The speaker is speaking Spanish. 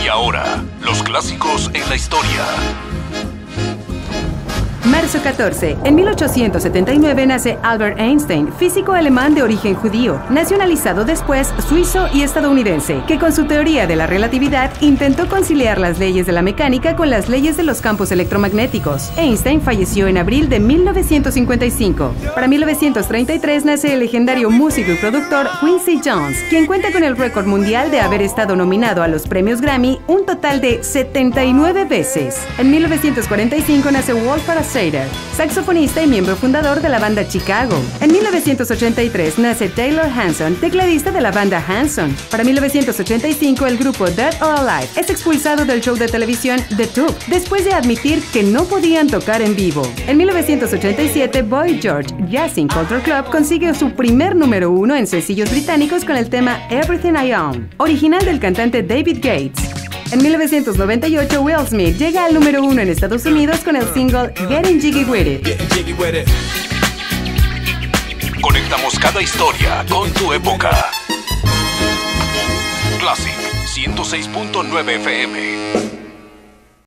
Y ahora, los clásicos en la historia. Marzo 14. En 1879 nace Albert Einstein, físico alemán de origen judío, nacionalizado después suizo y estadounidense, que con su teoría de la relatividad intentó conciliar las leyes de la mecánica con las leyes de los campos electromagnéticos. Einstein falleció en abril de 1955. Para 1933 nace el legendario músico y productor Quincy Jones, quien cuenta con el récord mundial de haber estado nominado a los premios Grammy un total de 79 veces. En 1945 nace Walt Parasater, saxofonista y miembro fundador de la banda Chicago. En 1983 nace Taylor Hanson, tecladista de la banda Hanson. Para 1985 el grupo Dead or Alive es expulsado del show de televisión The Tube después de admitir que no podían tocar en vivo. En 1987 Boy George Jazzing Culture Club consigue su primer número 1 en sencillos británicos con el tema Everything I Own, original del cantante David Gates. En 1998, Will Smith llega al número 1 en Estados Unidos con el single Getting Jiggy With It. Conectamos cada historia con tu época. Classic 106.9 FM.